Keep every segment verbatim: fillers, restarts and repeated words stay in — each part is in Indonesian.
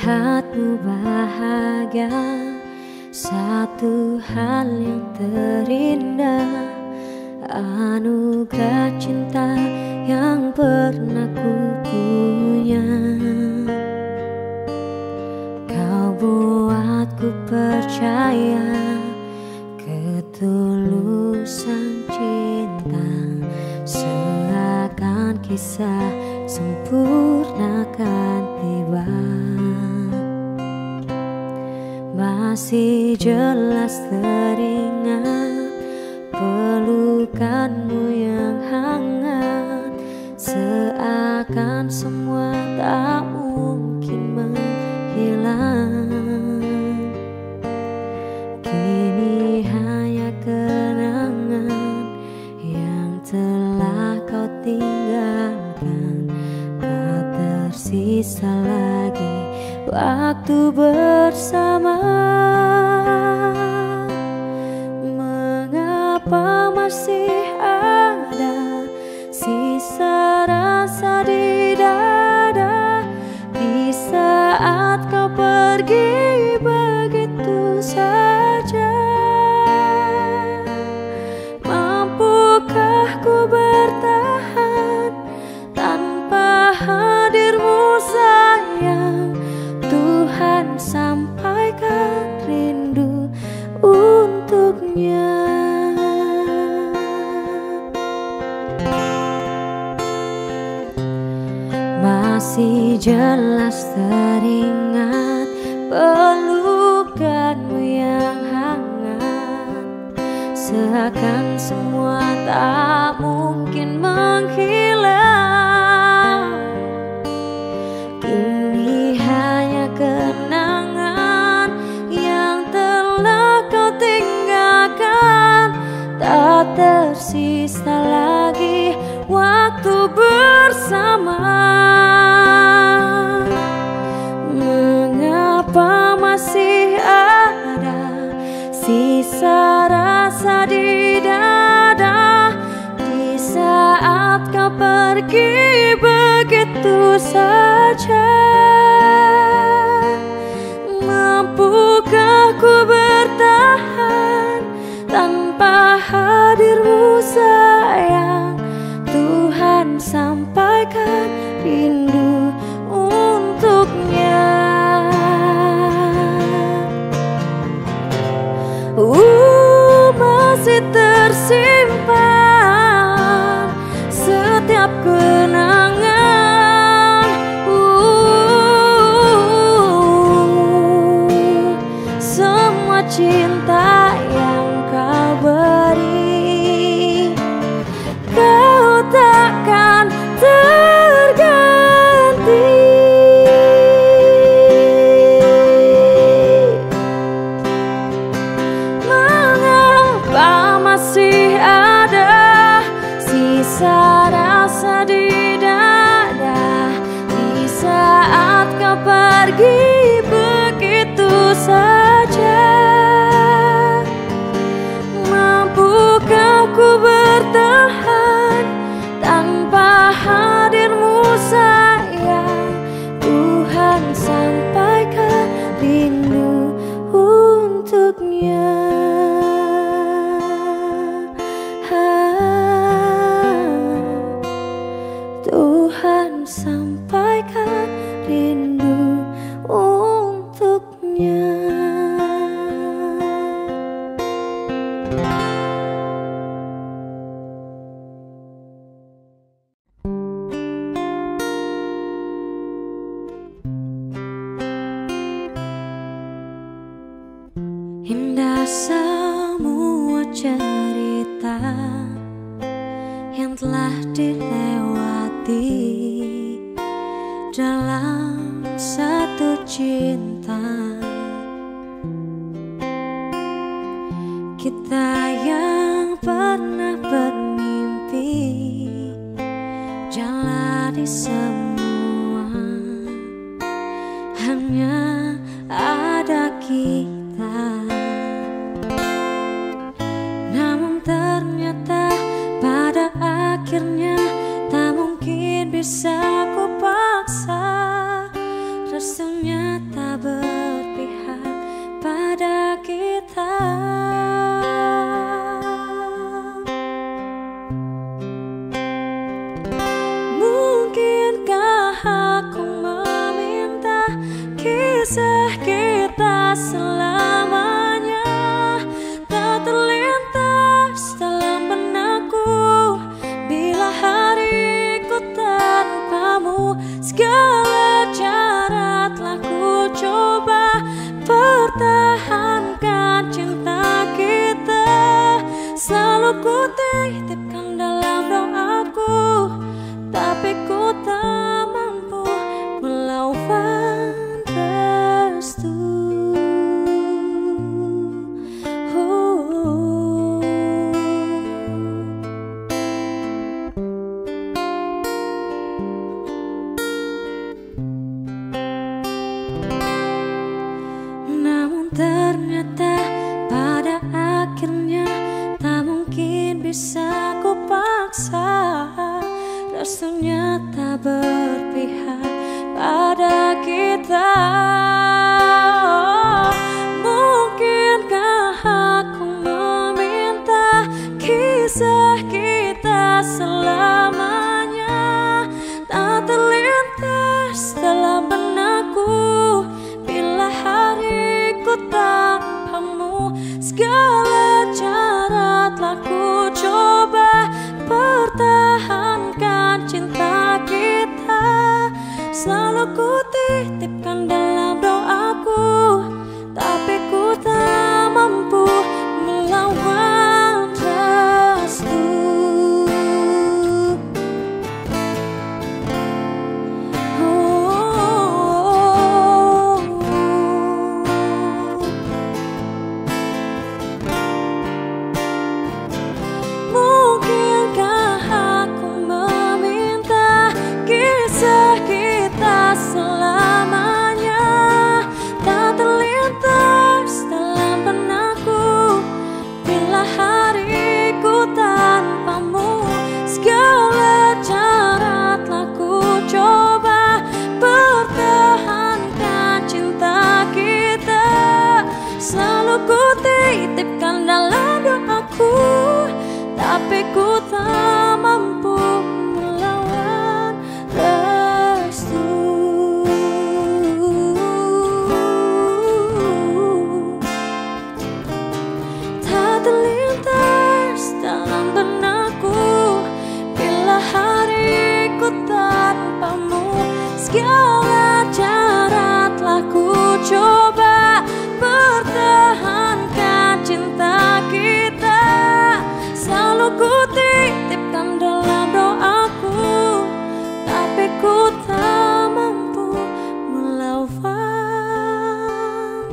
melihatmu bahagia, satu hal yang terindah, anugerah cinta yang pernah ku punya. Kau buatku percaya ketulusan cinta, seakan kisah sempurna kan tiba. Masih jelas teringat pelukanmu yang hangat, seakan semua tak mungkin menghilang. Kini hanya kenangan yang telah kau tinggalkan, tak tersisa lagi waktu bersama. Mengapa masih ada sisa rasa di dada, di saat kau pergi begitu saja? Mampukah ku bertahan tanpa hadirmu sayang? Tuhan sampaikan rindu untuknya. Masih jelas teringat pelukanmu yang hangat, seakan semua tak mungkin menghilang. Kini hanya kenangan yang telah kau tinggalkan, tak tersisa lagi waktu bersama. Mengapa masih ada sisa rasa di dada, di saat kau pergi begitu saja? Mampukah ku bertahan tanpa hadirmu sayang? Tuhan sampaikan rindu untuknya. Uh, masih tersimpan setiap kenangan, uh, semua cinta yang kau beri, kau takkan terganti. Mengapa masih ada sisa rasa di dada, di saat kau pergi begitu saja? Mampukah ku bertahan tanpa hadirmu sayang? Tuhan sampaikan rindu untuknya. Tuhan sampaikan rindu untuknya. Indah semua cerita yang telah dilewati dalam satu cinta. Kita yang pernah bermimpi jalani semua, hanya ada kita. Namun ternyata pada akhirnya tak mungkin bisa ku paksa, rasanya tak selalu ku titipkan dalam doaku, tapi ku tak mampu melawan restu. Namun ternyata pada akhirnya tak mungkin bisa ku paksa. Restunya tak berpihak pada kita. Mungkinkah aku meminta kisah kita selamanya tak terlintas dalam benakku bila hariku tanpamu. Segala cara telah ku coba pertahankan cinta kita, selalu ku titipkan dalam doaku, tapi ku tak mampu melawan restu. Mungkinkah aku meminta kisah kita selamanya tak terlintas dalam benakku bila hariku tanpamu. Segala cara telah ku coba pertahankan cinta kita, selalu ku titipkan dalam doaku, tapi ku tak mampu melawan restu. Tak terlintas dalam benakku bila hariku tanpamu. Segala cara telah ku coba pertahankan cinta kita, selalu ku titipkan dalam doaku, tapi ku tak mampu melawan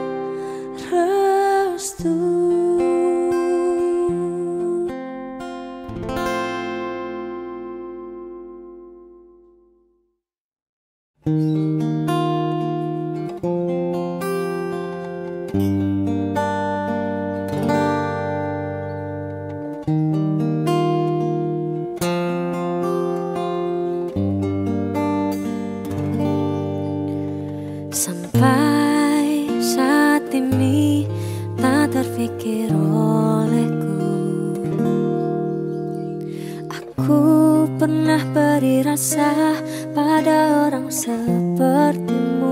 restu. Sampai saat ini tak terfikir olehku, aku pernah beri rasa pada orang sepertimu.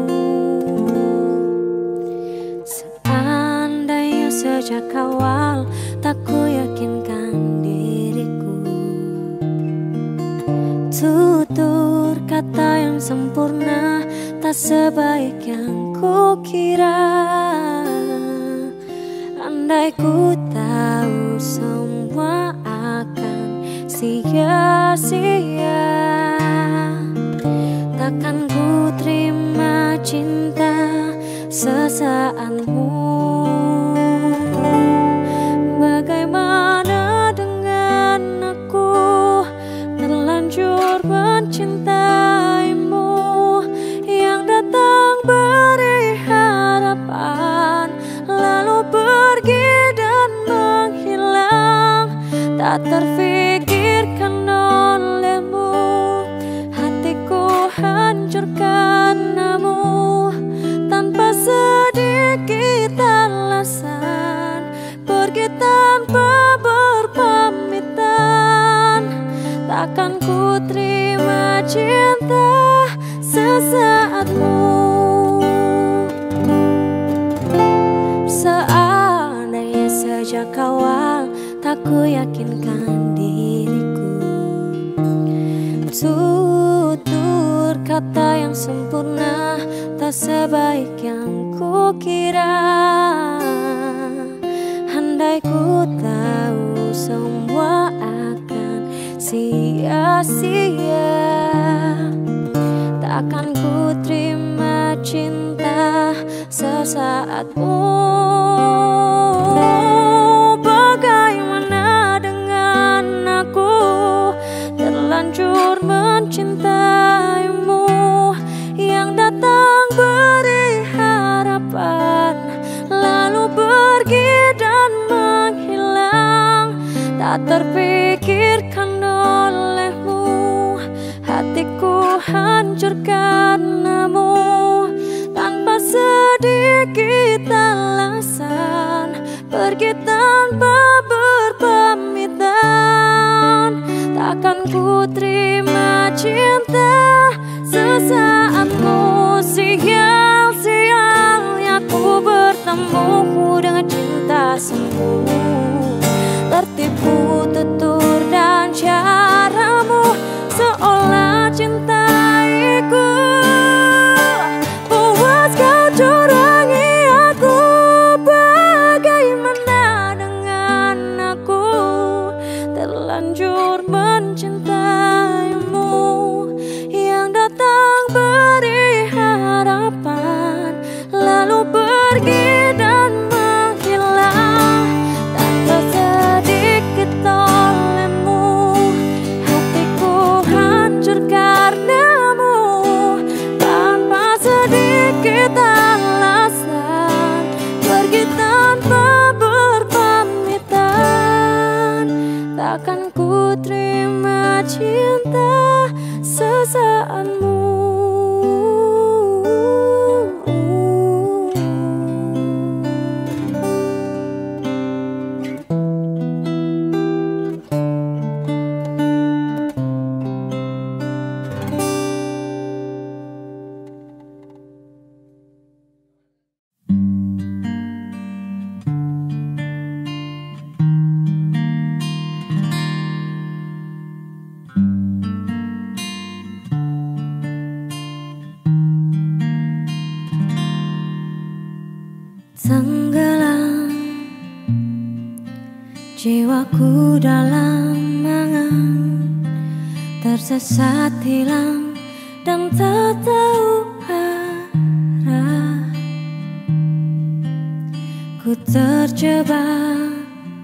Seandainya sejak awal tak ku yakinkan diriku, tutur kata yang sempurna tak sebaik yang ku kira. Andai ku tahu semua akan sia-sia, takkan ku terima cinta sesaatmu. Bagaimana dengan aku terlanjur mencintaimu, yang datang beri harapan lalu pergi dan menghilang, tak terfikirkan olehmu. Hatiku hancur karenamu, tanpa sedikit alasan pergi tanpa berpamitan. Takkan ku terima cinta sesaatmu. Seandainya sejak awal tak ku yakinkan diriku, tutur kata yang sempurna tak sebaik yang ku kira. Andai ku tahu sia-sia. Takkan ku terima cinta sesaatmu. Bagaimana dengan aku, terlanjur mencintaimu, yang datang beri harapan, lalu pergi dan menghilang. Tak terpikirkan olehmu, hatiku hancur karenamu. Tanpa sedikit alasan, pergi tanpa berpamitan. Takkan ku terima cinta sesaatmu. Sial-sialnya ku bertemu dengan cinta semu. Tertipu tutur dan caramu, seolah cintaiku. Puas kau curangi aku. Bagaimana dengan aku, terlanjur mencintaimu, yang datang beri harapan, lalu pergi dan menghilang. Tanpa sedikit olehmu, hatiku hancur karenamu. Tanpa sedikit alasan, pergi tanpa berpamitan. Takkan ku terima cinta sesaatmu. Tenggelam jiwaku dalam angan, tersesat hilang dan tak tahu arah. Ku terjebak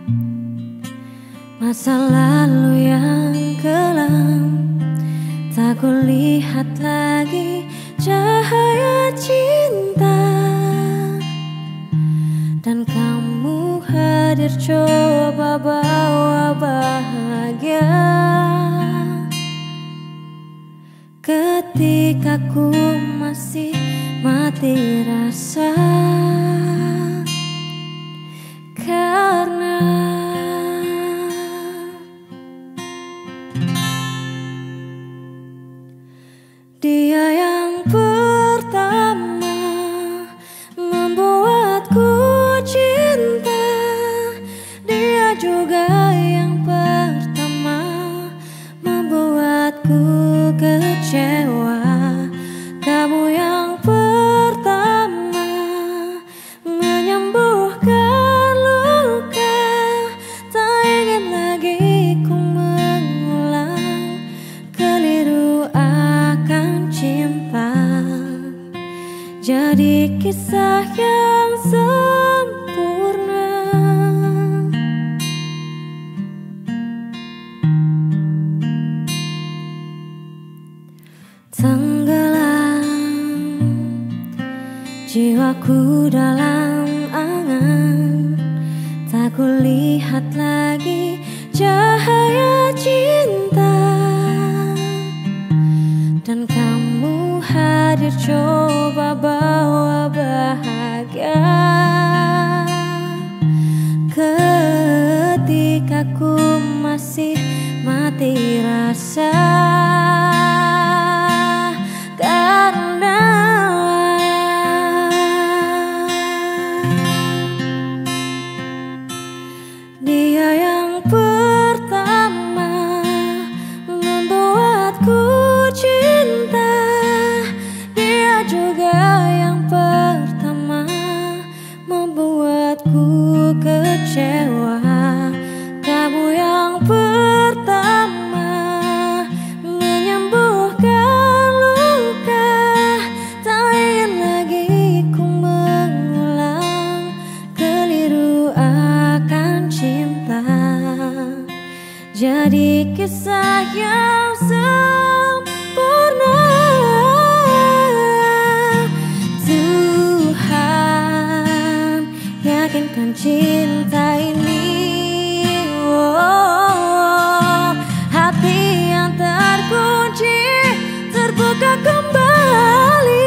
masa lalu yang kelam. Tak kulihat lagi cahaya cinta, dan kamu hadir coba bawa bahagia. Ketika ku masih mati rasa, karena dia yang pertama membuatku cinta. Dia juga yang pertama membuatku kecewa. Kamu yang pertama menyembuhkan luka. Tak ingin lagi ku mengulang keliru akan cinta. Jadi kisah yang sempurna. Tenggelam jiwaku dalam angan, tak kulihat lagi cahaya cinta, dan kamu hadir coba bawa bahagia. Ketika ku masih mati rasa, karena dia yang pertama membuatku cinta. Dia juga yang pertama membuatku kecewa. Kamu yang pertama jadi kisah yang sempurna. Tuhan yakinkan cinta ini, oh, hati yang terkunci terbuka kembali.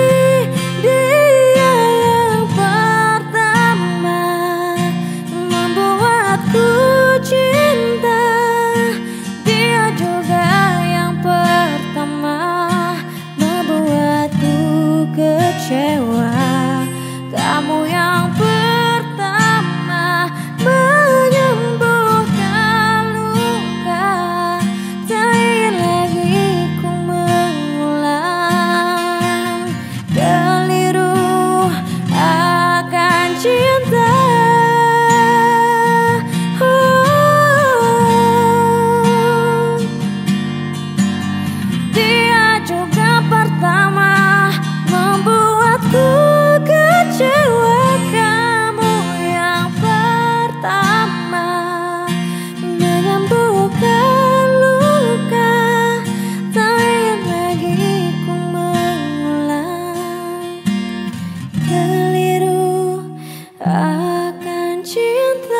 Dia yang pertama membuatku cinta, dia juga yang pertama membuatku kecewa. Kamu yang pertama menyembuhkan luka, tak ingin lagi ku mengulang keliru akan cinta. Oh, dia juga pertama membuatku kecewa. Kamu yang pertama menyembuhkan luka, tak ingin lagi ku mengulang keliru akan cinta.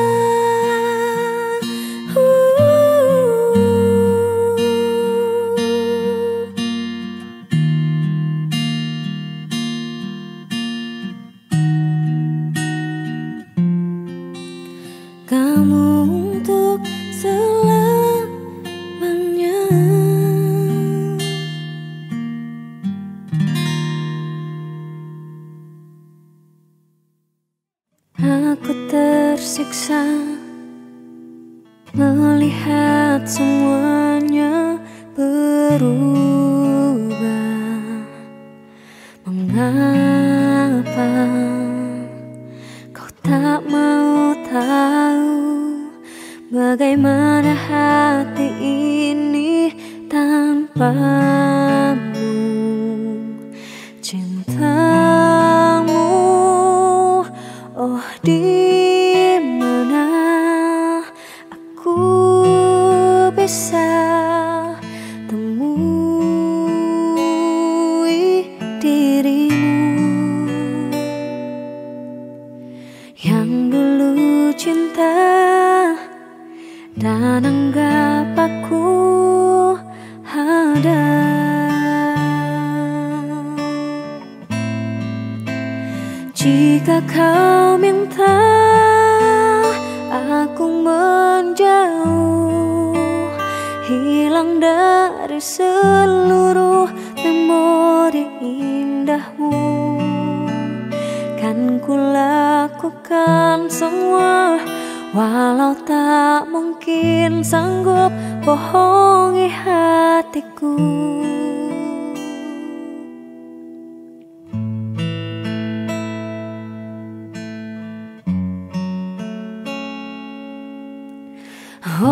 Kamu untuk selamanya. Aku tersiksa melihat semuanya berubah. Mengapa kau tak mau tahu bagaimana hati ini tanpamu? Cintamu, oh di mana aku bisa temui dirimu yang dulu cinta dan anggap aku ada. Jika kau minta aku menjauh, hilang dari seluruh memori indahmu, kan ku lakukan semua, walau tak mungkin sanggup bohongi hatiku. Oh,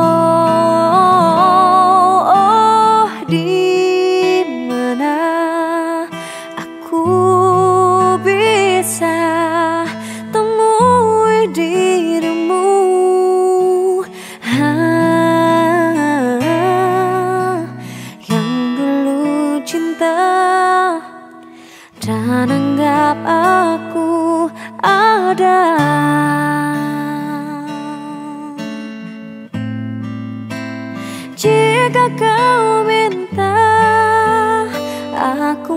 oh, di mana aku bisa temui dirimu? Ah, yang dulu cinta dan anggap aku ada. Jika kau minta aku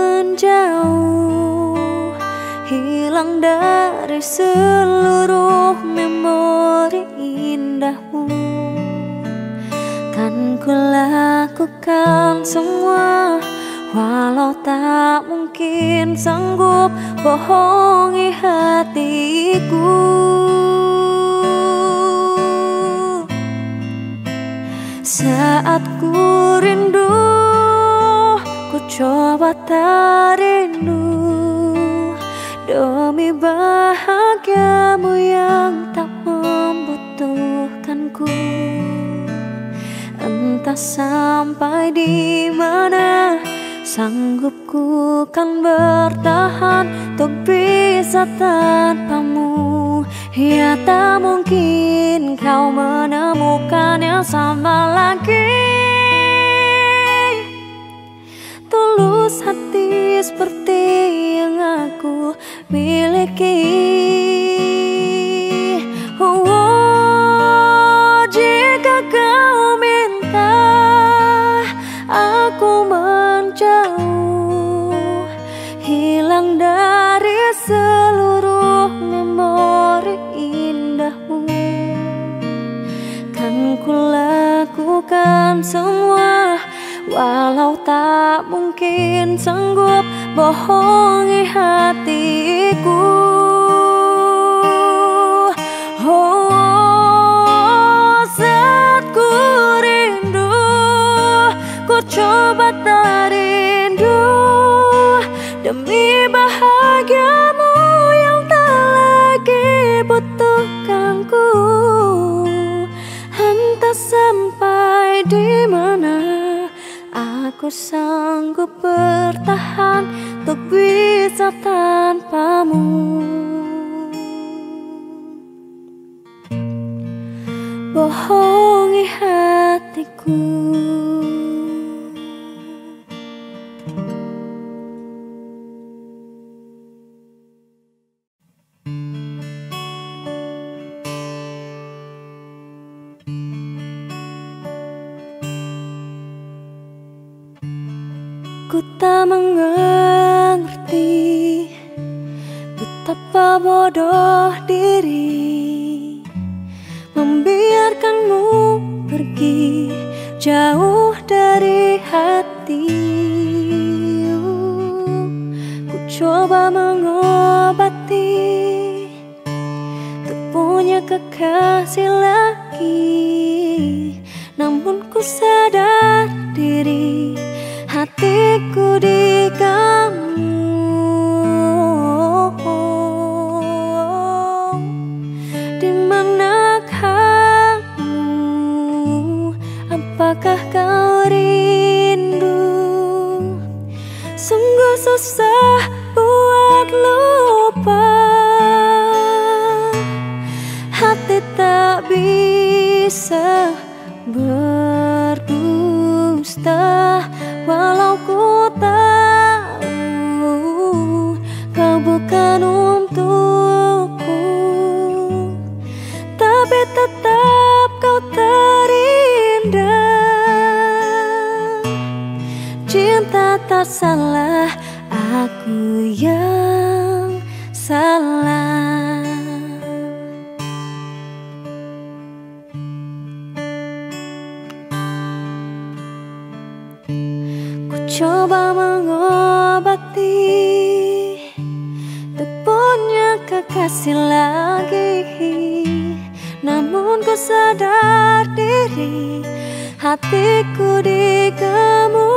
menjauh, hilang dari seluruh memori indahmu, kan ku lakukan semua, walau tak mungkin sanggup bohongi hatiku. Saat ku rindu, ku coba tak rindu, demi bahagiamu yang tak membutuhkanku. Entah sampai di mana sanggupku kan bertahan untuk bisa tanpamu. Ya tak mungkin kau menemukan bukan yang sama lagi. Tulus hati seperti yang aku miliki. Oh, oh, jika kau minta aku menjauh, hilang dari seluruh memori indahmu, kan ku lakukan semua, walau tak mungkin sanggup bohongi hatiku. Oh, saat ku rindu, ku coba tak rindu demi bahagiamu yang tak lagi butuhkanku. Entah sampai di mana aku sanggup bertahan untuk bisa tanpamu. Bohongi hatiku. Ku tak mengerti betapa bodoh diri membiarkanmu pergi jauh dari hati. Ku coba mengobati tak punya kekasih lagi, namun ku sadar diri hatiku di kamu. Di mana kamu? Apakah kau rindu? Sungguh susah buat lupa, hati tak bisa berdusta. Walau ku tahu kau bukan untukku, tapi tetap kau terindah. Cinta tak salah, aku yang salah. Coba mengobati tak punya kekasih lagi, namun ku sadar diri hatiku di kamu.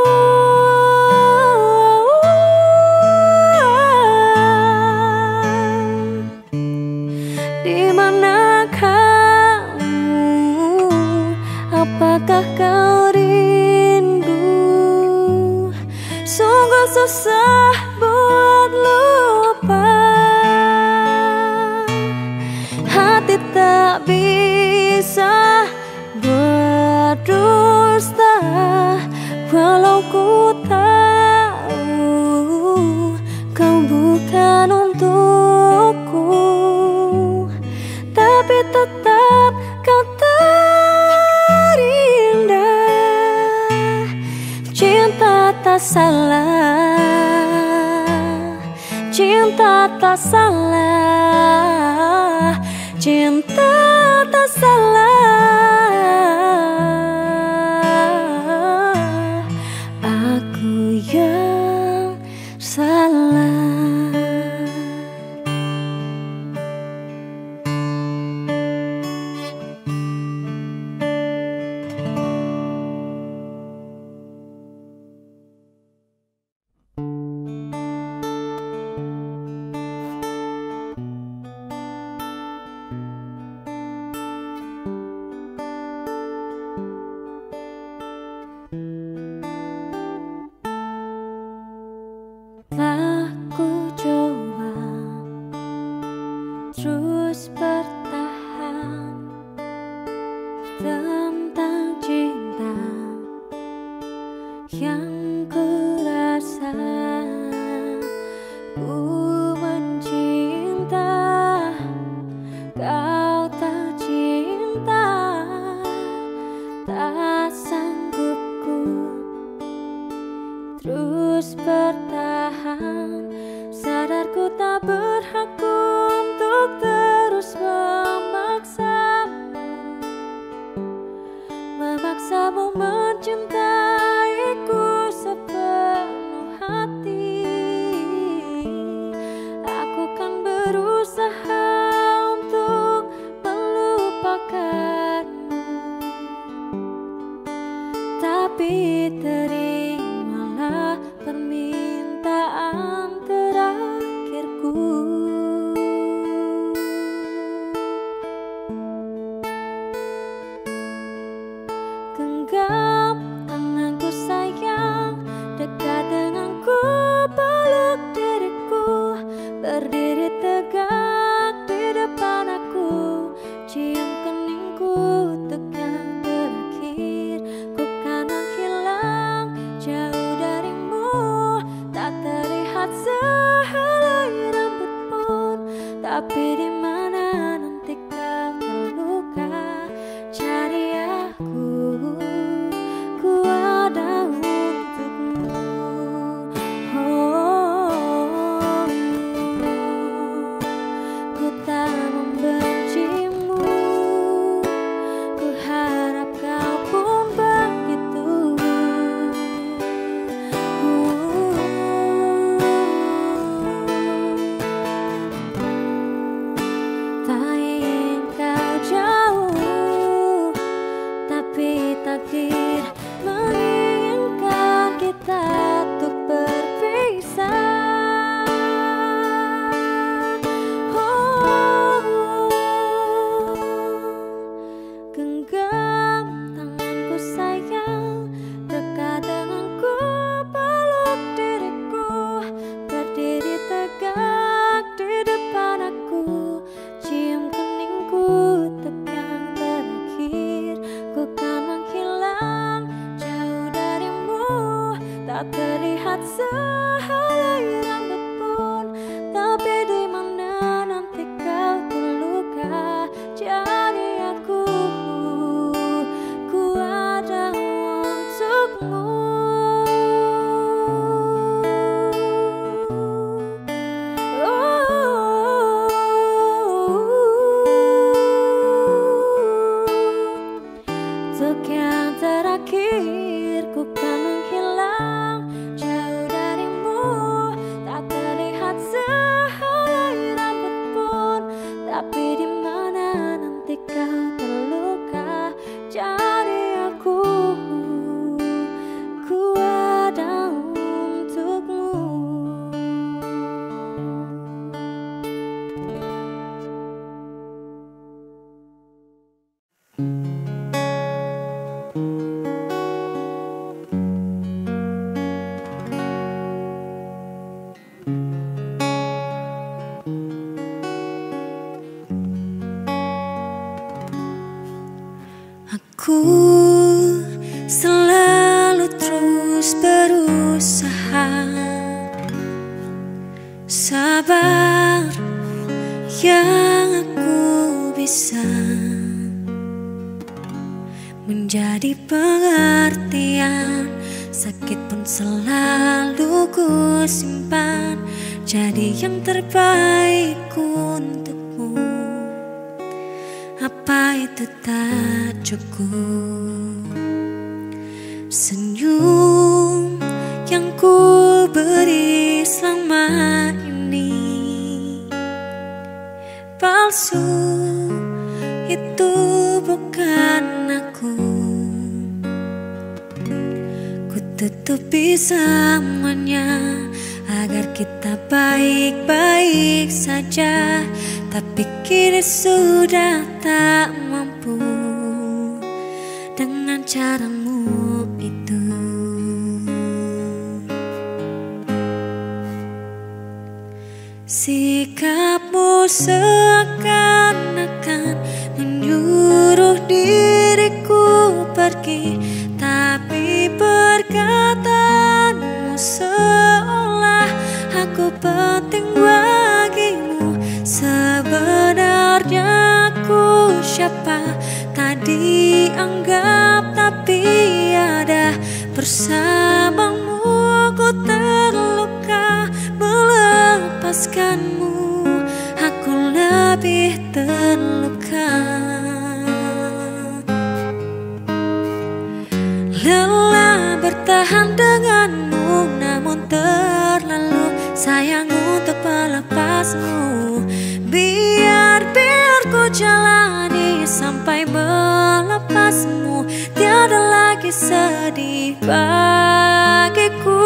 Di mana kamu? Apakah kau rindu? Sungguh susah buat lupa, hati tak bisa berdusta. Walau ku tahu kau bukan untukku, tapi tetap kau terindah. Cinta tak salah, cinta tak salah, cinta tak salah, aku yang salah. tentang cinta yang ku rasa. Ku mencinta, kau tak cinta. Tak sanggup ku terus bertahan. Sadar ku tak berhak untuk terus memaksamu, memaksamu mencintaiku sepenuh hati. Aku kan berusaha untuk melupakanmu, tapi terimalah permintaan terakhirku. Genggam tanganku sayang, dekat denganku, peluk diriku, berdiri tegak di depan aku, cium keningku untuk yang terakhir. Ku kan menghilang jauh darimu, tak terlihat sehelai rambut pun, tapi di mana nanti kau terluka, cari aku. Ku ada untukmu. Oh, ku tak membencimu, ku harap kau pun begitu. Tak ingin kau jauh, tapi takdir menginginkan kita untuk berpisah. Oh, genggam tanganku sayang, dekat denganku, peluk diriku, berdiri tegak di depan aku, cium keningku untuk yang terakhir. Ku kan menghilang jauh darimu, tak terlihat sehelai rambut pun, tapi di mana nanti kau terluka, cari aku. Ku ada untukmu. Untuk yang terakhir, ku kan menghilang jauh darimu, tak terlihat sehelai rambut pun, tapi di mana nanti kau terluka, cari aku. Ku ada untukmu. Aku selalu terus berusaha, sabar yang aku bisa, menjadi pengertian. Sakit pun selalu ku simpan, jadi yang terbaik untukmu. Apa itu tak cukup? Senyum yang ku beri selama ini palsu, itu bukan aku. Ku tutupi semuanya agar kita baik-baik saja, tapi kini sudah tak mampu dengan caramu itu. Sikapmu seakan-akan menyuruh diri diriku pergi, tapi perkataanmu seolah aku penting bagimu. Sebenarnya aku siapa? Tak dianggap tapi ada. Bersamamu ku terluka, melepaskanmu aku lebih terluka. Lelah bertahan denganmu, namun terlalu sayang untuk melepasmu. Biar biar ku jalani sampai melepasmu, tiada lagi sedih bagiku.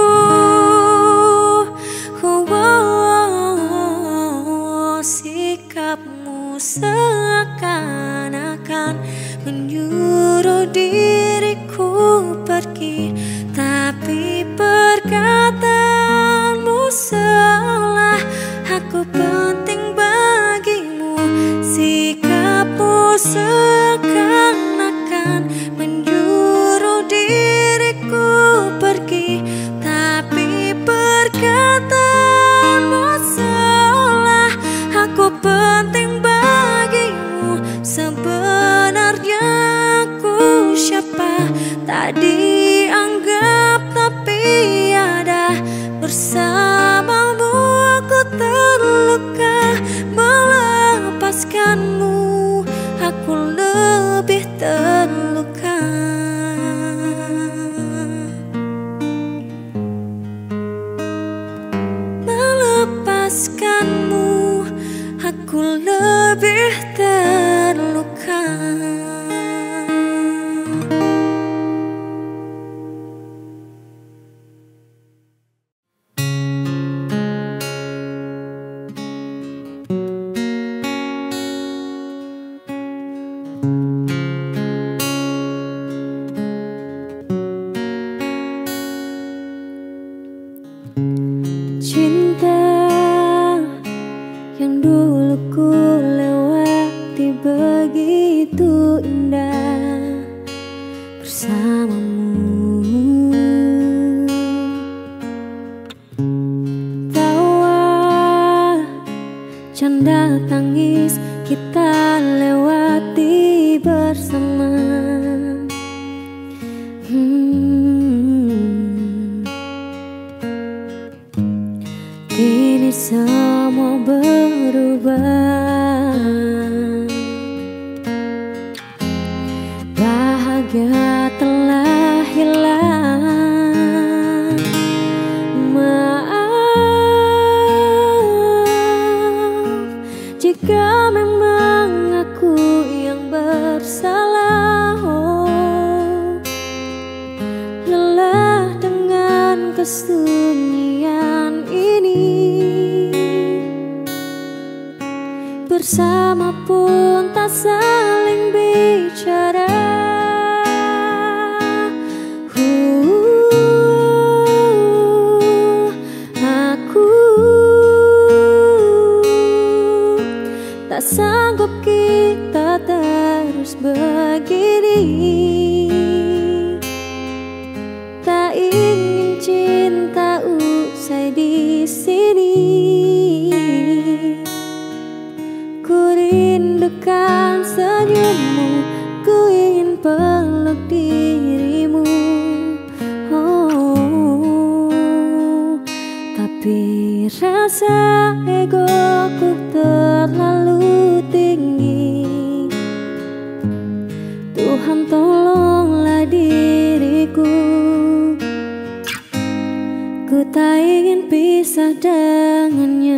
Oh, oh, oh, sikapmu seakan-akan menyuruh diriku pergi, tapi perkataanmu seolah aku penting bagimu. Sikapmu seakan-akan menyuruh diriku pergi, tapi perkataanmu seolah aku penting bagimu. Sebenarnya aku siapa? Tak dianggap tapi ada. Bersamamu aku terluka, melepaskanmu aku lebih terluka. Melepaskanmu aku lebih terluka. Cinta yang dulu ku lewati begitu indah bersamamu. Tawa, canda, tangis kita lewati bersama. hmm. Kini semua berubah, bahagia telah hilang. Maaf jika memang aku yang bersalah. Oh, lelah dengan kesunyian ini. Bersama pun tak saling bicara. uh, Aku tak sanggup kita terus begini. Tak ingin cinta usai di sini. Ku rindukan senyummu, ku ingin peluk dirimu. Oh, tapi rasa egoku terlalu tinggi. Tuhan tolonglah diriku. Ku tak ingin pisah dengannya.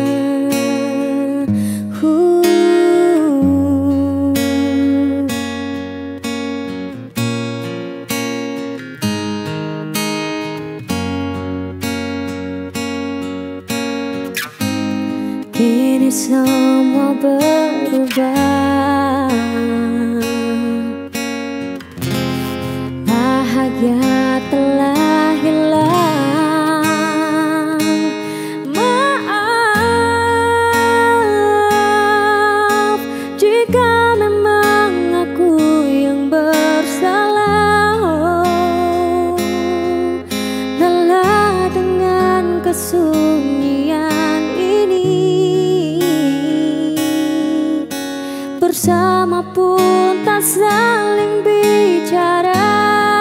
Kini semua berubah, bahagia telah hilang. Maaf jika memang aku yang saling bicara.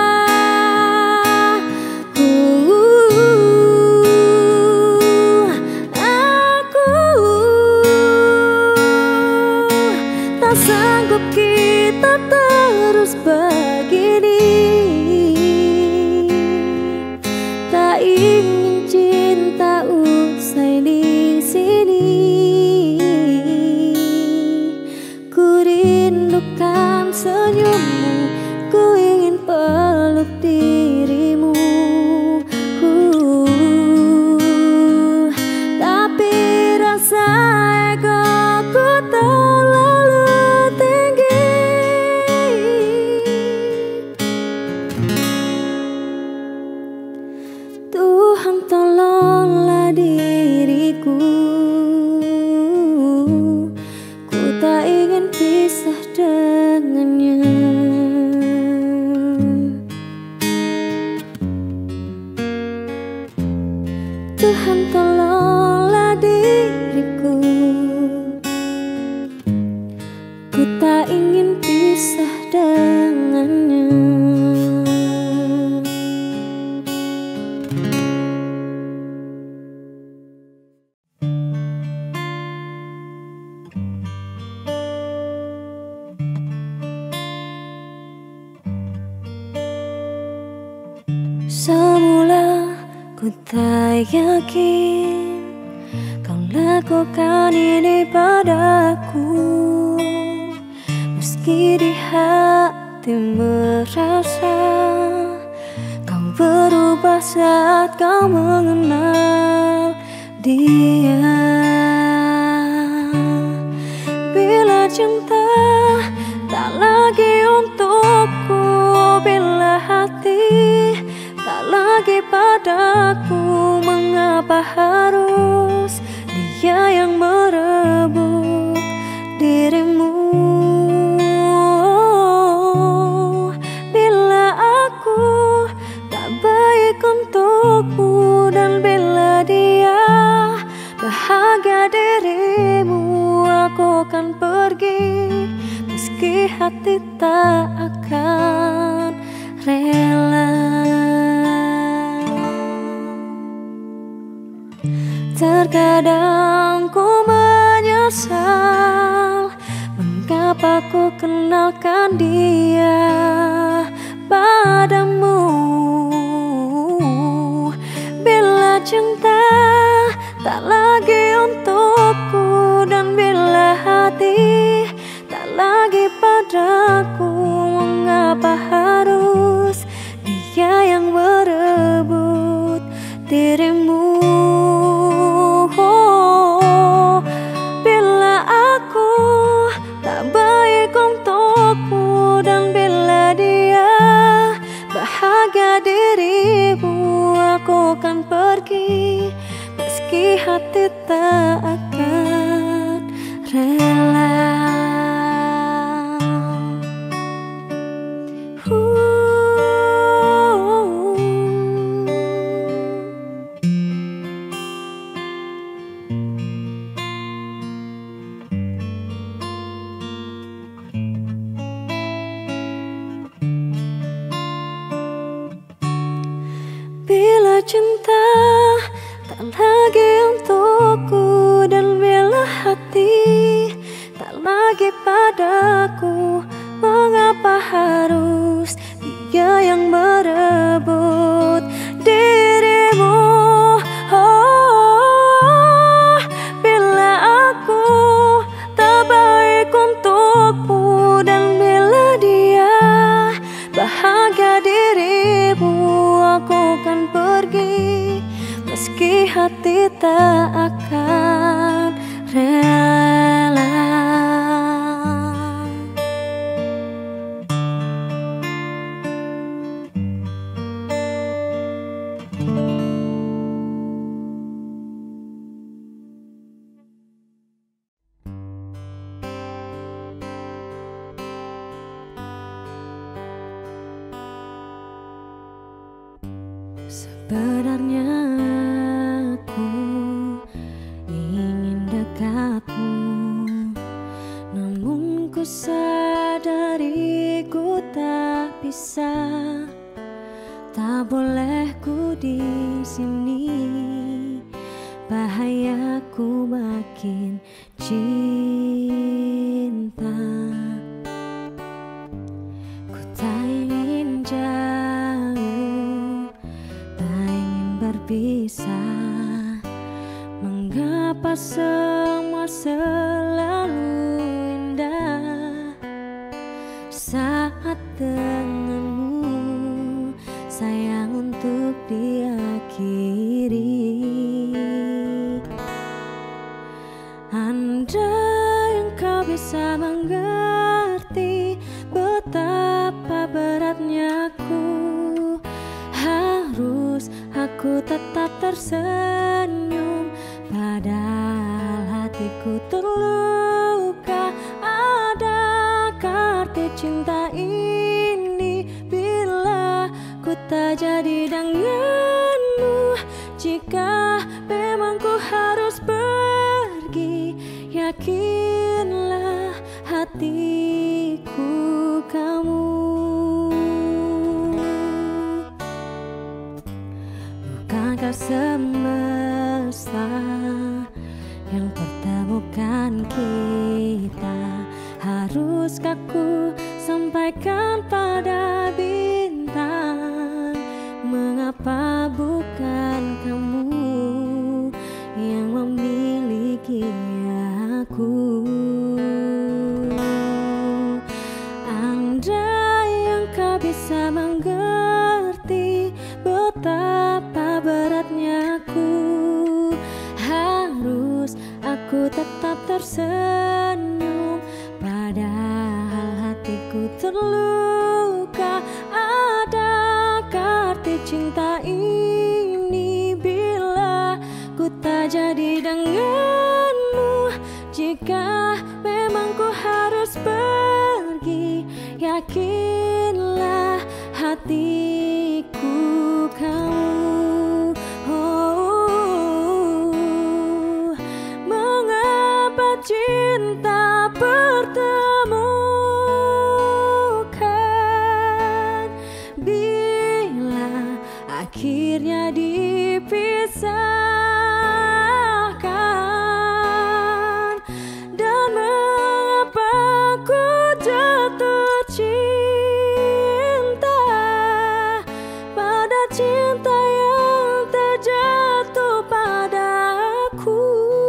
uh, Aku tak sanggup kita terus begini. Tak ingin cinta usai di sini. Ku rindukan senyummu, ku ingin peluk dirimu. uh, Tapi rasa egoku terlalu tinggi. Tuhan tolonglah diriku, ku tak ingin pisah dengannya. Tuhan tolonglah diriku, ku tak ingin pisah dengannya. Semula ku tak yakin kau lakukan ini padaku, meski di hati merasa kau berubah saat kau mengenal dia. Bila cinta tak lagi untukku, bila hati tak lagi padaku, mengapa harus dia yang merebut dirimu? Bila aku tak baik untukmu, dan bila dia bahagia dirimu, aku akan pergi meski hati tak akan rela. Terkadang ku menyesal mengapa ku kenalkan dia padamu. Bila cinta tak lagi untukku, dan bila hati tak lagi padaku, mengapa harus dia yang merebut dirimu? Bila aku tak baik untukmu, dan bila dia bahagia dirimu, aku akan pergi meski hati tak akan rela. Bila cinta tak lagi untukku, dan bila hati tak lagi padaku, mengapa harus dia yang merebut dirimu? Oh, bila aku tak baik untukmu, dan bila dia bahagia dirimu, aku akan pergi meski hati tak akan rela. Sebenarnya aku ingin dekatmu, namun ku sadari berpisah. Tak boleh ku di sini, bahaya ku makin cinta. Ku tak ingin jauh, tak ingin berpisah. Mengapa semua selalu indah saat denganmu, sayang untuk diakhiri. Andai engkau bisa mengerti betapa beratnya aku, harus aku tetap tersenyum padahal hatiku terluka. Adakah arti cinta ini bila ku tak jadi denganmu? Jika memang ku harus pergi, yakinlah hatiku kamu. Bukankah semesta yang pertemukan kita? Haruskah ku sampaikan pada bintang? Mengapa bukan kamu yang memiliki aku? Andai engkau bisa mengerti betapa beratnya aku, harus aku tetap tersenyum padahal hatiku terluka. Adakah arti cinta ini bila ku tak jadi denganmu? Jika memang ku harus pergi, yakinlah hatiku kamu. Oh, mengapa cinta pertemukan bila akhirnya dipisahkan? Dan mengapa ku jatuh cinta pada cinta yang terjatuh padaku?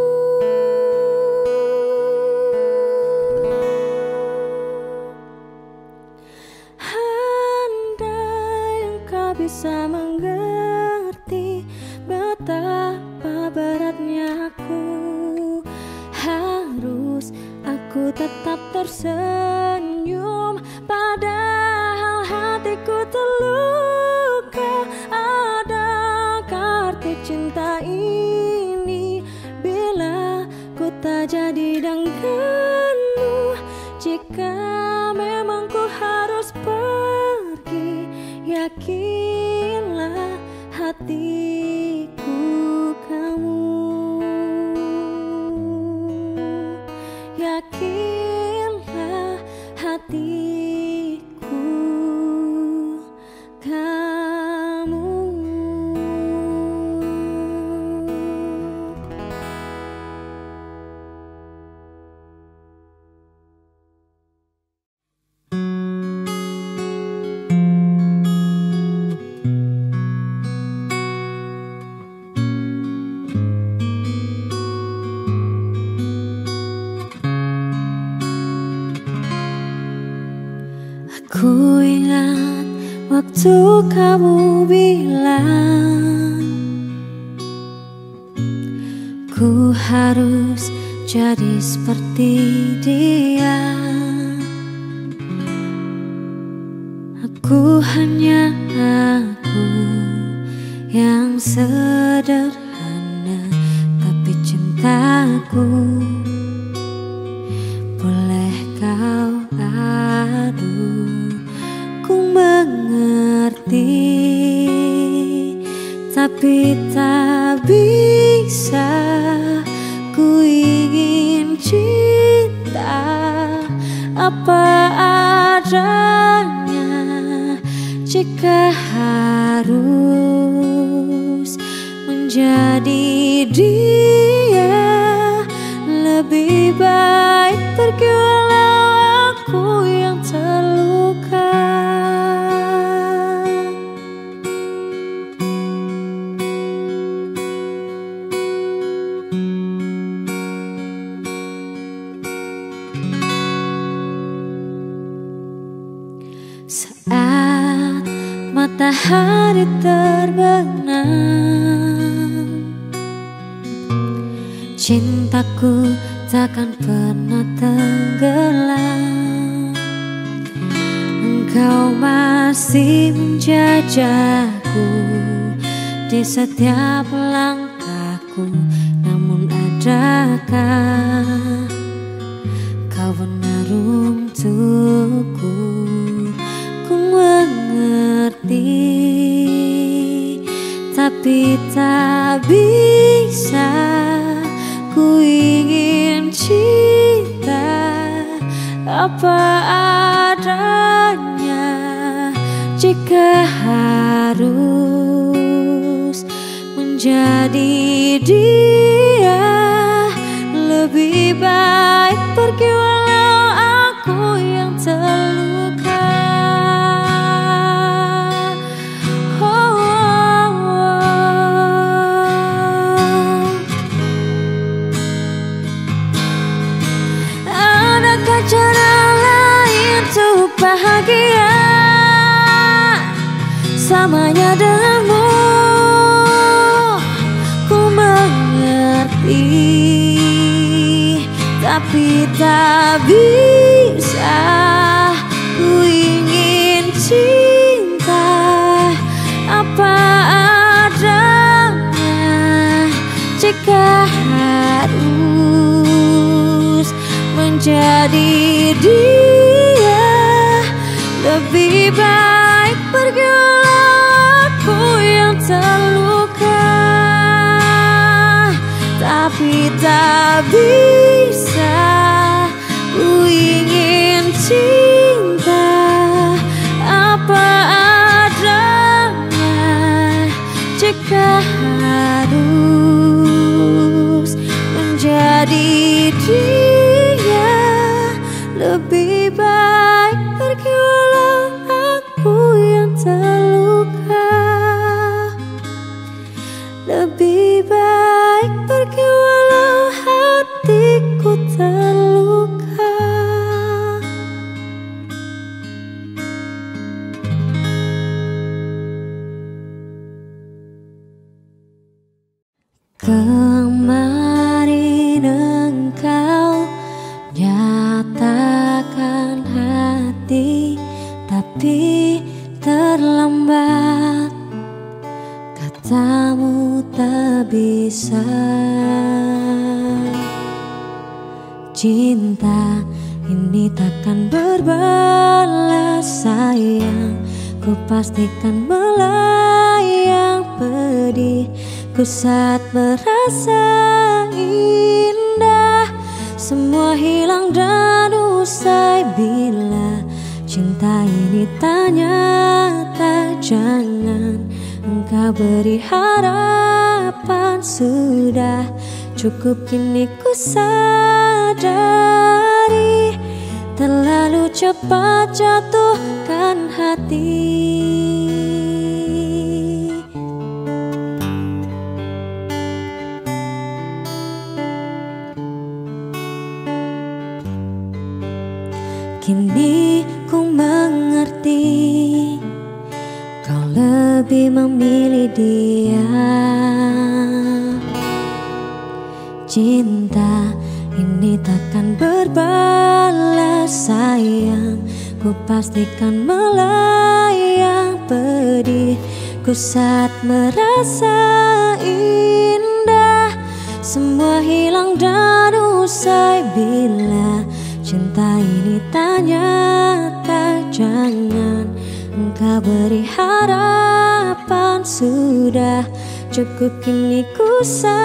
Andai engkau bisa mengerti betapa beratnya aku, harus aku tetap tersenyum padahal hatiku terluka. Adakah arti cinta ini bila ku tak jadi denganmu? Jika memang ku harus pergi, yakinlah hatiku kamu. Yakinlah hatiku kamu. Ku ingat waktu kamu bilang ku harus jadi seperti dia. Aku hanya aku yang sederhana, tapi cintaku boleh kau adu. Ku mengerti, tapi tak bisa. Ku ingin cinta apa adanya, jika harus menjadi dia, lebih baik pergi walau aku yang terluka. Saat matahari terbenam, cintaku takkan pernah tenggelam. Engkau masih menjajaku di setiap langkahku. Namun adakah kau benar untukku? Ku mengerti, tapi tak bisa. Ku ingin cinta apa adanya. Jika harus menjadi dia, lebih baik pergi walau aku yang terluka. Cara lain untuk bahagia samanya denganmu. Ku mengerti, tapi tak bisa. Ku ingin cinta apa adanya. Jika harus menjadi dia, lebih baik pergi walau aku yang terluka. Tapi tak bisa. Ku ingin cinta apa adanya. Jika harus menjadi dia, lebih baik pergi walau aku yang terluka. Lebih baik pergi walau hatiku terluka. Kemarin engkau nyatakan hati, tapi terlambat. Katamu tak bisa. Cinta ini takkan berbalas sayang. Ku pastikan melayang pedih. Ku saat merasa indah, semua hilang dan usai bila cinta ini tak nyata. Jangan engkau beri harapan, sudah cukup kini ku sadari. Terlalu cepat jatuhkan hati. Kini ku mengerti, kau lebih memilih dia. Cinta ini takkan berbalas sayang. Ku pastikan melayang pedih. Ku saat merasa indah, semua hilang dan usai bila cinta ini tak nyata. Jangan engkau beri harapan, sudah cukup kini ku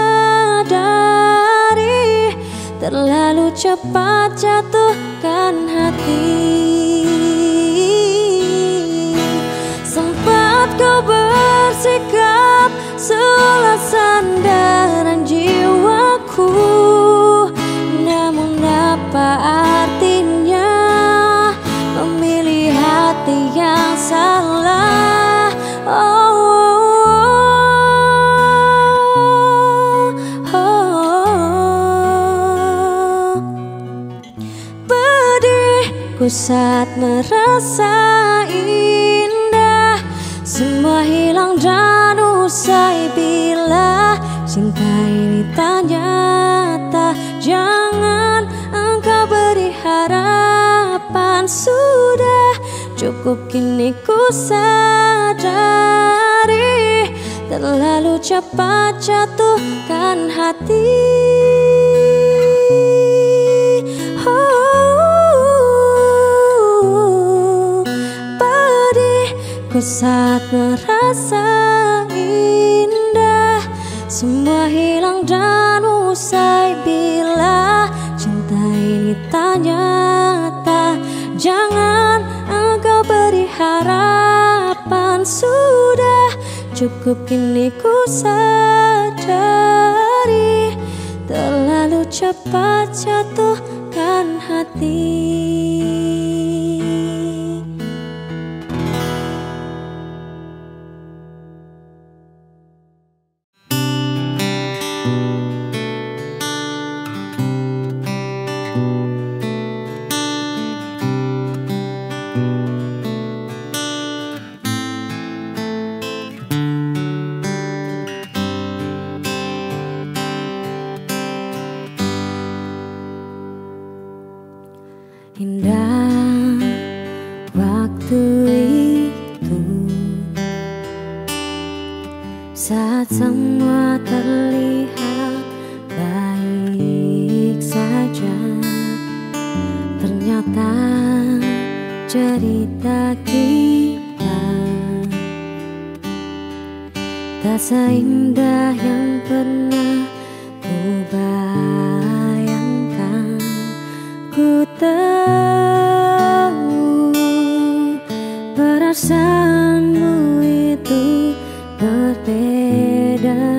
sadari. Terlalu cepat jatuhkan hati. Ku saat merasa indah, semua hilang dan usai bila cinta ini ternyata. Jangan engkau beri harapan, sudah cukup kini ku sadari, terlalu cepat jatuhkan hati. Ku saat merasa indah, semua hilang dan usai bila cinta ini ternyata. Jangan engkau beri harapan, sudah cukup kini ku sadari, terlalu cepat jatuhkan hati. Indah waktu itu, saat semua terlihat baik saja, ternyata cerita kita tak seindah yang pernah ku bayangkan. Ku tahu perasaanmu itu berbeda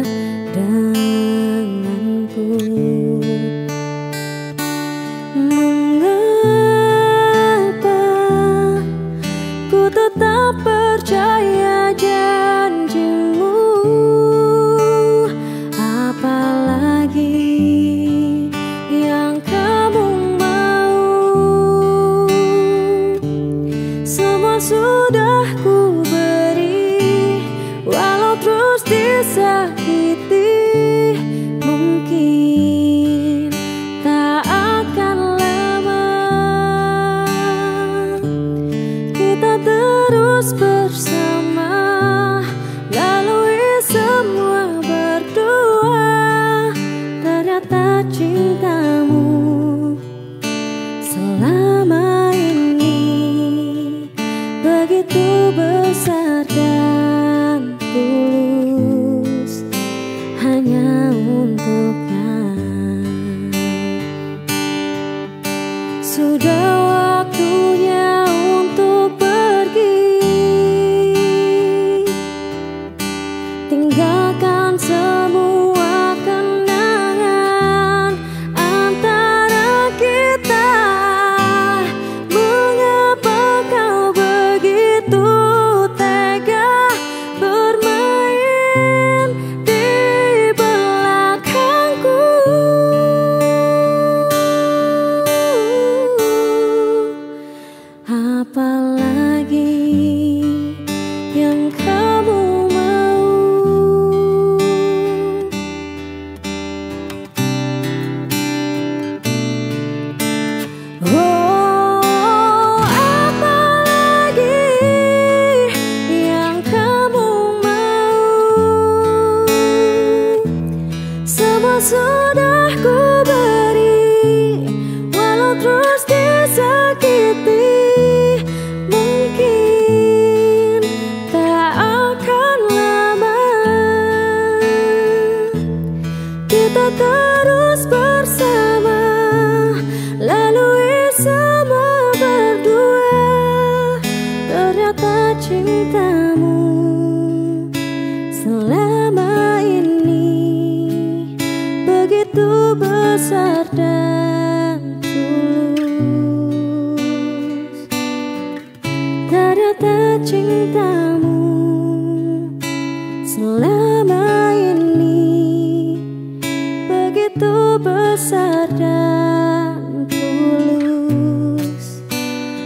denganku. Mengapa ku tetap percaya janjimu? Apalagi yang kamu sudah ku beri, walau terus disakiti. Mungkin tak akan lama kita terus bersama, lalui semua berdua. Ternyata cintamu selama ini begitu besar dan tulus, hanya untuknya. Sudah waktunya untuk pergi, tinggalkan semua kenangan antara kita. Mengapa kau begitu tega bermain di belakangku? Apalagi yang kamu mau? Oh, apalagi yang kamu mau? Semua sudah ku beri, walau terus disakiti. Mungkin tak akan lama kita terus bersama, lalui semua berdua. Ternyata cintamu selama ini begitu besar dan tulus. Ternyata cintamu selama ini begitu besar dan tulus,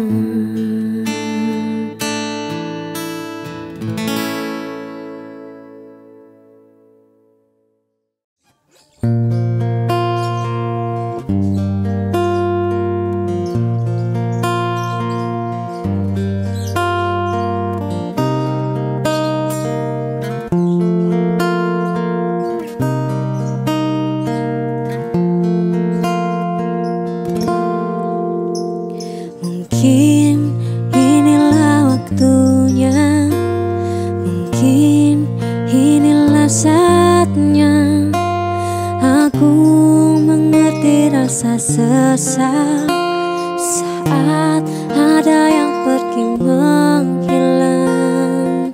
Mungkin inilah waktunya, mungkin inilah saatnya aku mengerti rasa sesal saat ada yang pergi menghilang.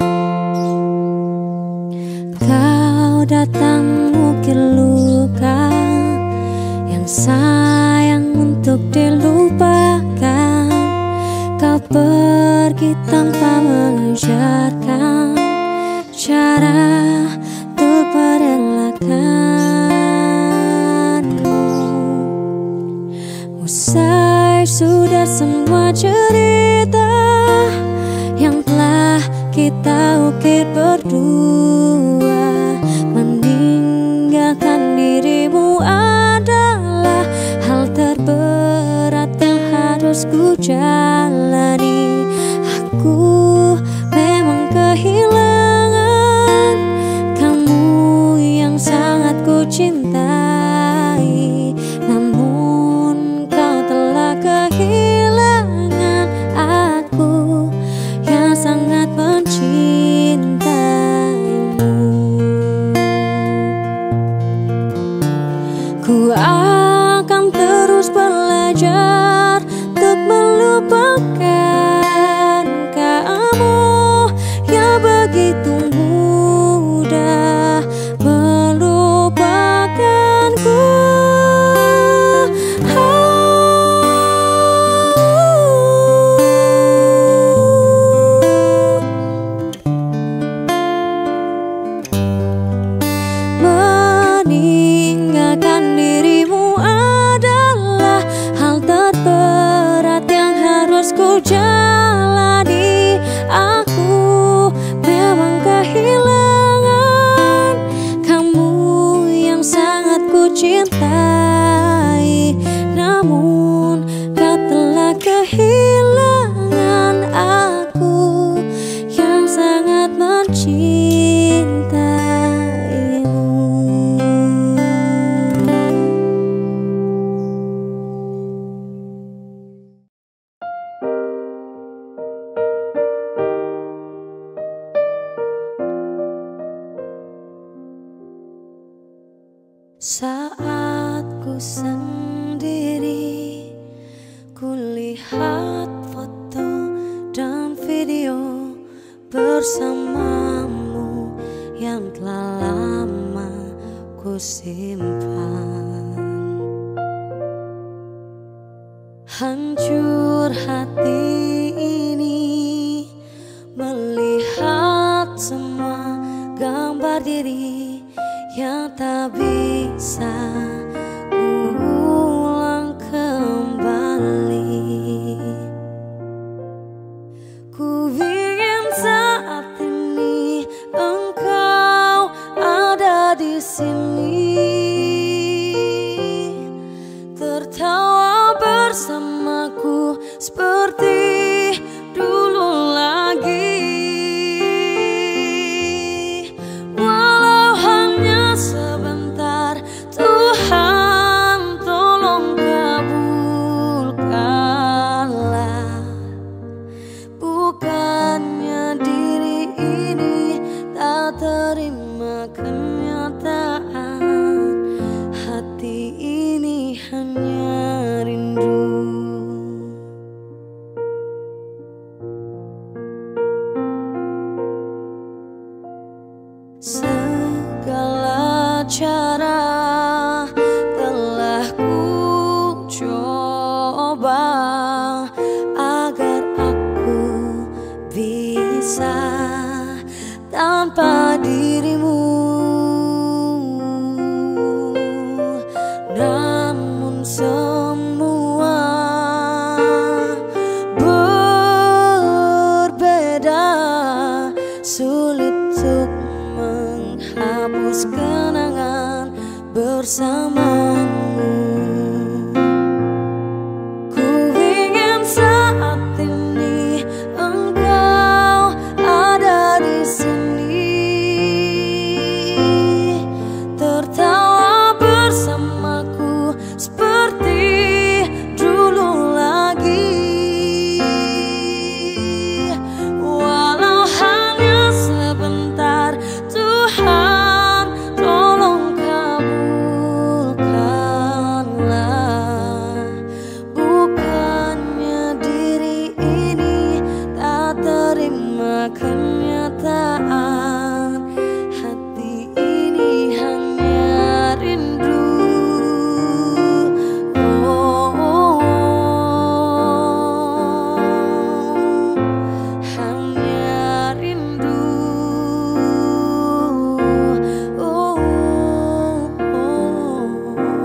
Kau datang mengukir luka yang sayang untuk dilupakan. Kau pergi tanpa mengajarkan cara untuk merelakanmu. Usai sudah semua cerita yang telah kita ukir berdua, meninggalkan dirimu adalah hal terberat yang harus ku jalani. Aku memang kehilangan kamu yang sangat ku cintai, namun kau telah kehilangan aku yang sangat mencintaimu. Ku akan terus belajar untuk melupakan kamu yang begitu mudah melupakanku. Meninggalkan dirimu adalah hal terberat yang harus ku jalani. Aku memang kehilangan kamu yang sangat ku cintai, namun kau telah kehilangan aku yang sangat mencintaimu. Saat ku sendiri, ku lihat foto dan video bersamamu yang telah lama ku simpan. Hancur hati ini melihat semua gambar diri yang tak bisa ulang kembali. Ku ingin saat ini engkau ada di sini, tertawa bersamaku seperti terima kenyataan, hati ini hanya rindu. Oh, oh, oh. Hanya rindu. Oh, oh, oh.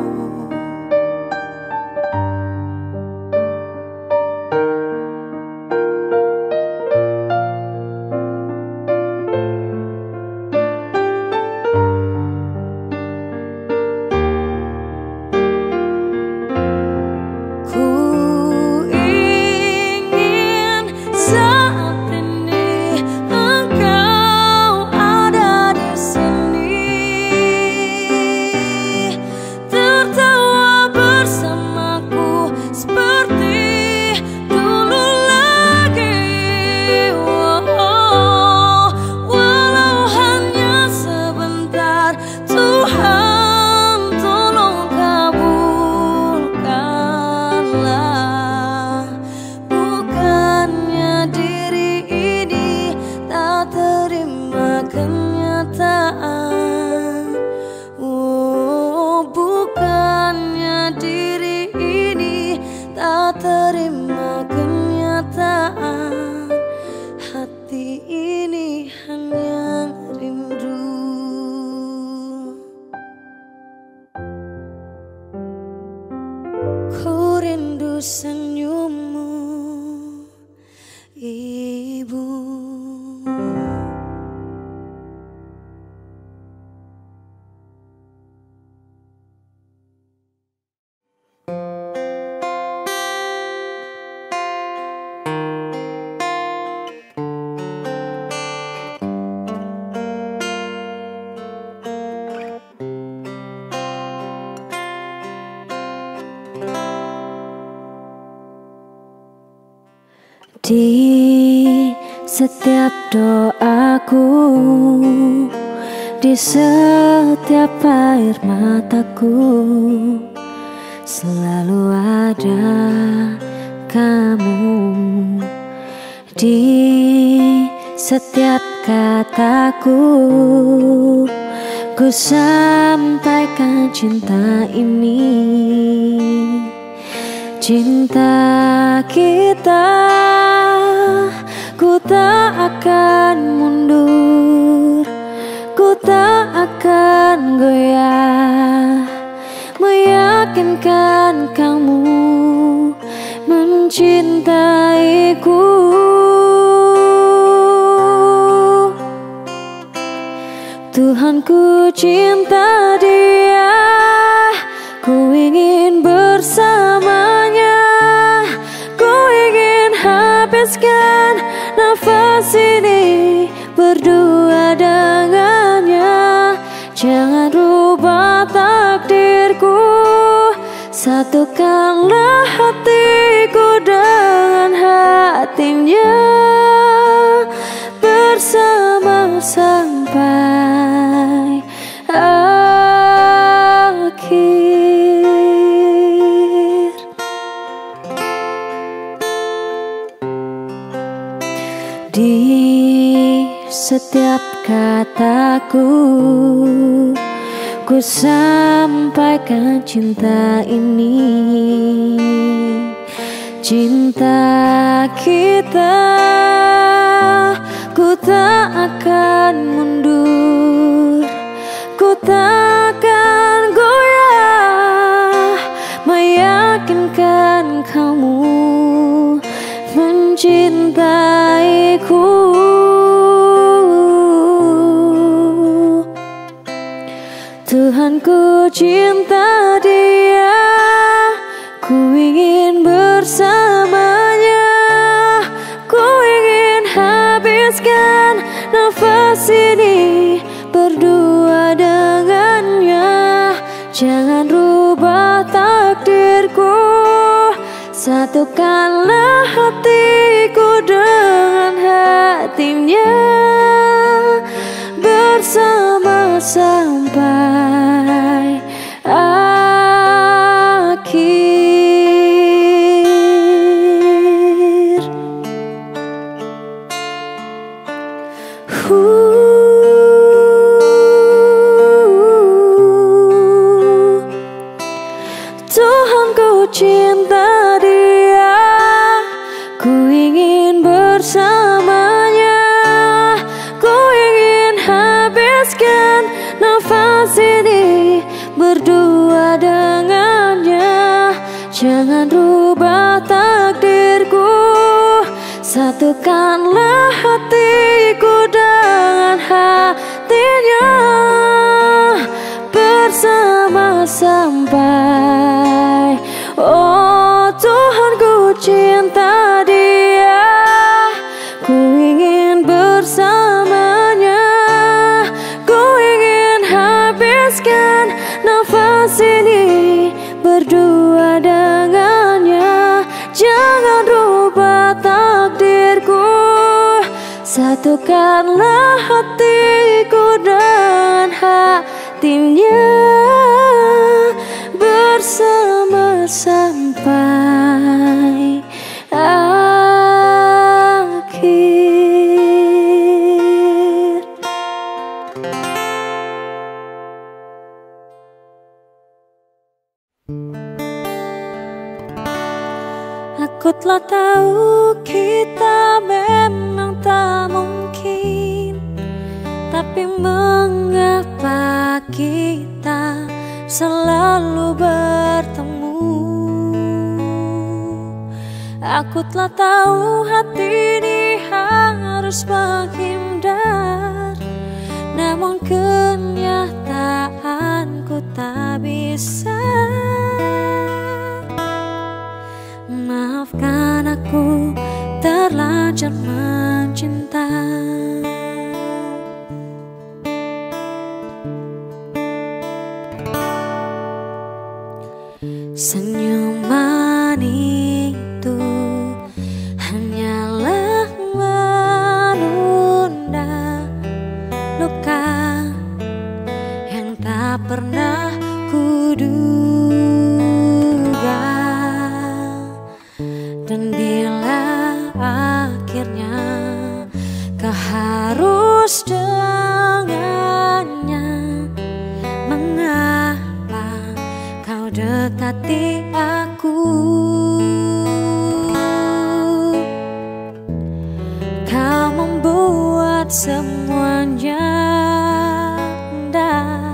Kenyataan, oh, bukannya diri ini tak terima kenyataan, hati ini hanya rindu. Ku rindu senyummu, Ibu. Di setiap doaku, di setiap air mataku, selalu ada kamu. Di setiap kataku, ku sampaikan cinta ini. Cinta kita, ku tak akan mundur, ku tak akan goyah, meyakinkan kamu mencintaiku. Tuhan, ku cinta dia, ku ingin bersamanya, ku ingin habiskan nafas ini berdua dengannya. Jangan rubah takdirku, satukanlah hatiku dengan hatinya, bersama sampai akhir. Di setiap kataku, ku sampaikan cinta ini. Cinta kita, ku tak akan mundur, ku tak akan goyah, meyakinkan kamu mencintaiku. Tuhan, ku cinta dia, ku ingin bersamanya, ku ingin habiskan nafas ini berdua dengannya. Jangan rubah takdirku, satukanlah hatiku dengan hatinya, bersama sampai akhir. ingin bersamanya, ku ingin habiskan nafas ini berdua dengannya. Jangan rubah takdirku, satukanlah hatiku dengan hatinya, bersama sampai oh Tuhan ku cinta dia. Ku ingin bersamanya, ku ingin habiskan nafas ini berdua dengannya. Jangan rubah takdirku, satukanlah hatiku dan hatinya, bersama sampai akhir. Aku telah tahu kita memang tak mungkin, tapi mengapa kita selalu bertemu? Aku telah tahu hati ini harus menghindar, namun kenyataanku tak bisa. Maafkan aku terlanjur mencinta. Senyuman itu hanyalah menunda luka yang tak pernah kuduga. Dan bila akhirnya kau harus dengannya, mengapa kau dekati aku? Kau membuat semuanya indah,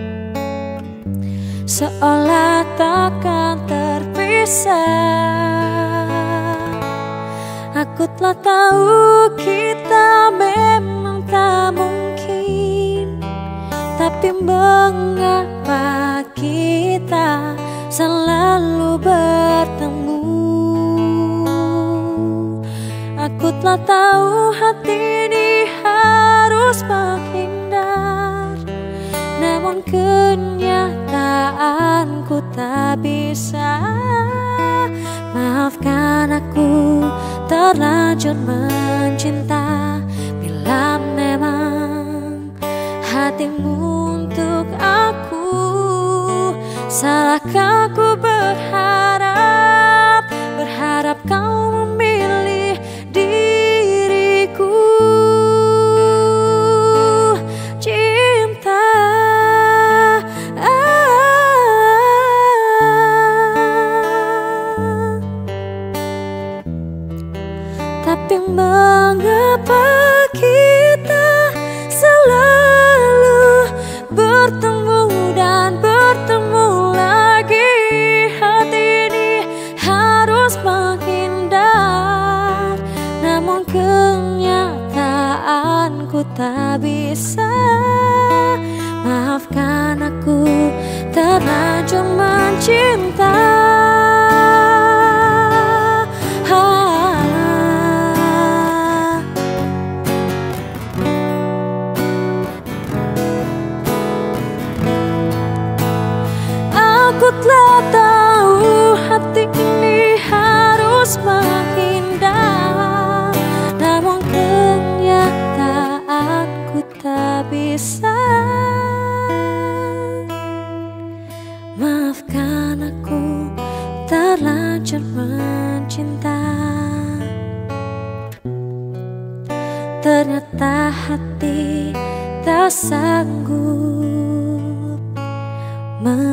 seolah takkan terpisah. Aku telah tahu kita memang tak mungkin, tapi mengapa kita selalu bertemu? Aku telah tahu hati ini harus menghindar, namun kenyataanku tak bisa. Maafkan aku terlanjur mencinta. Bila memang hatimu untuk aku, salahkah ku berharap, berharap kau memilih diriku? Cinta tapi mengapa kita selalu bertemu dan bertemu lagi? Hati ini harus menghindar, namun kenyataanku tak bisa. Maafkan aku terlanjur mencinta. Aku telah tahu hati ini harus menghindar, namun kenyataanku tak bisa. Maafkan aku terlanjur mencinta. Ternyata hati tak sanggup